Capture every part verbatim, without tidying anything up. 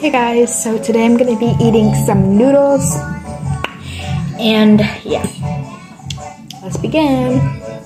Hey guys, so today I'm going to be eating some noodles, and yeah, let's begin.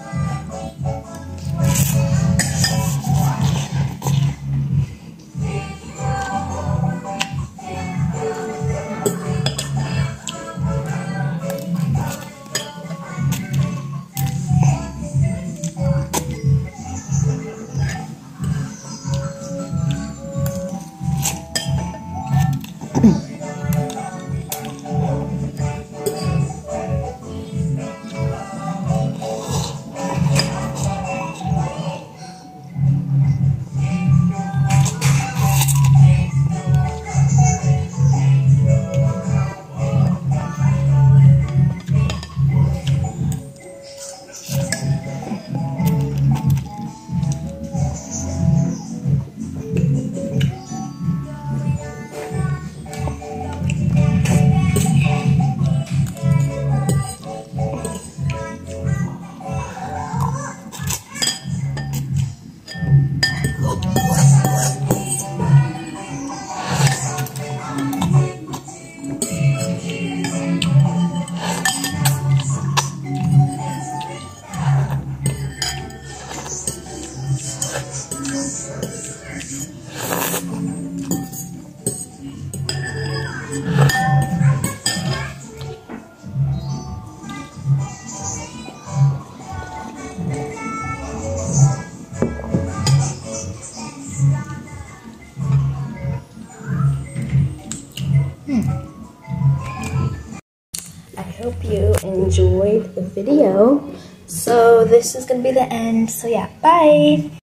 I hope you enjoyed the video. So this is gonna be the end. So yeah, bye.